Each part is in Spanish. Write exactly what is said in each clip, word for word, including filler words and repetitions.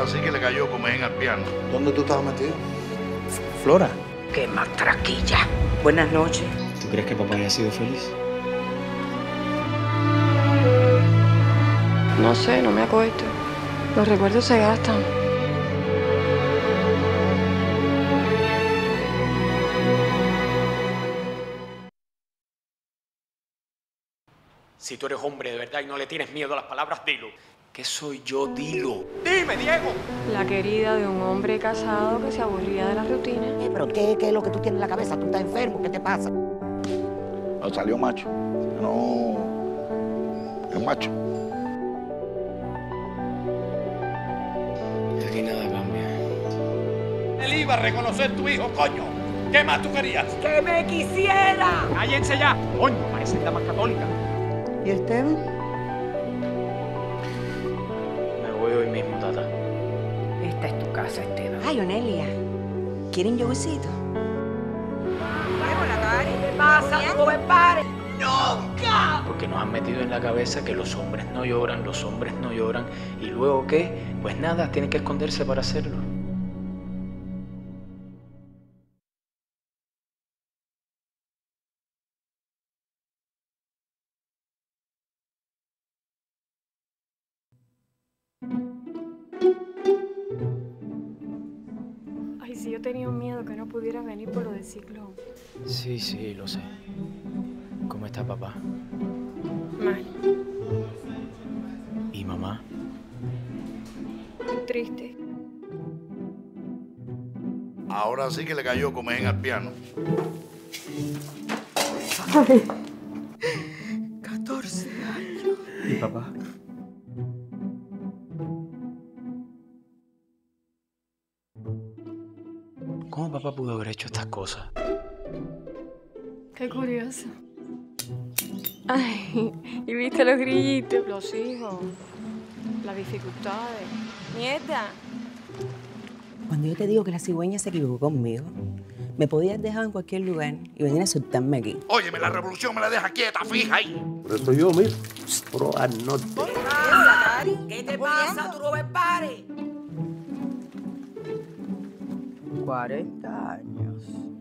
Ahora sí que le cayó como en al piano. ¿Dónde tú estabas metido? Flora. ¡Qué matraquilla! Buenas noches. ¿Tú crees que papá haya sido feliz? No sé, no me acuerdo. Los recuerdos se gastan. Si tú eres hombre de verdad y no le tienes miedo a las palabras, dilo. ¿Qué soy yo? Dilo. ¡Dime, Diego! La querida de un hombre casado que se aburría de la rutina. Eh, ¿Pero qué, qué es lo que tú tienes en la cabeza? ¿Tú estás enfermo? ¿Qué te pasa? No salió macho. No. Es macho. Aquí nada cambia. Él iba a reconocer tu hijo, coño. ¿Qué más tú querías? ¡Que me quisiera! ¡Cállense ya! Coño, parece la más católica. ¿Y Esteban? Me voy hoy mismo, tata. Esta es tu casa, Esteban. Ay, Onelia. ¿Quieren yogurcito? ¿Qué pasa? ¡No me pares! ¡Nunca! Porque nos han metido en la cabeza que los hombres no lloran, los hombres no lloran. ¿Y luego qué? Pues nada, tienen que esconderse para hacerlo. Ay, sí, yo tenía un miedo que no pudiera venir por lo del ciclón. Sí, sí, lo sé. ¿Cómo está papá? Mal, ¿Y mamá? triste. Ahora sí que le cayó como en al piano. catorce años. ¿Y papá? ¿Cómo papá pudo haber hecho estas cosas? Qué curioso. Ay, ¿y viste los grillitos? Los hijos, las dificultades. Mierda. Cuando yo te digo que la cigüeña se equivocó conmigo, me podías dejar en cualquier lugar y venir a soltarme aquí. Óyeme, la revolución me la deja quieta, fija ahí. Por eso yo, mira, pro al norte. ¿Qué te pasa? ¿Tú no me pares? cuarenta años.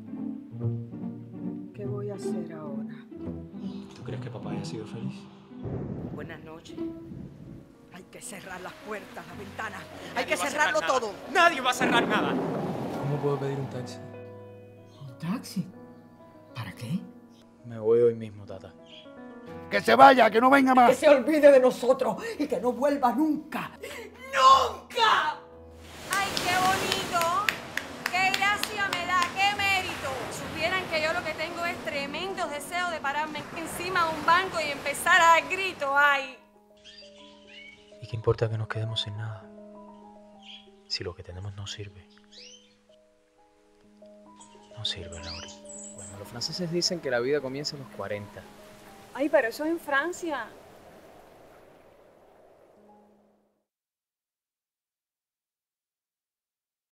¿Qué voy a hacer ahora? ¿Tú crees que papá haya sido feliz? Buenas noches. Hay que cerrar las puertas, las ventanas. Hay Nadie que va a cerrarlo cerrar nada. todo. Nadie va a cerrar nada. ¿Cómo puedo pedir un taxi? ¿Un taxi? ¿Para qué? Me voy hoy mismo, tata. Que se vaya, que no venga Que más. se olvide de nosotros y que no vuelva nunca. ¡Nunca! ¡Ay, qué bonito! ¡Qué gracia me da! ¡Qué mérito! Supieran que yo lo que tengo es tremendo deseo de pararme encima de un banco y empezar a dar gritos. ¡Ay! ¿Y qué importa que nos quedemos sin nada? Si lo que tenemos no sirve. No sirve, Lauri. Bueno, los franceses dicen que la vida comienza a los cuarenta. Ay, pero eso es en Francia.